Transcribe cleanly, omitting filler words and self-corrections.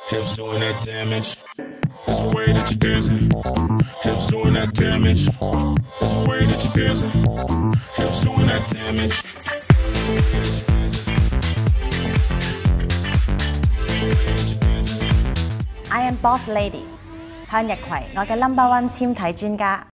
Hips doing that damage. It's the way that you're dancing. Hips doing that damage. It's the way that you're dancing. Hips doing that damage. iamBossLady 向日葵，我嘅 No.1 纖體專家。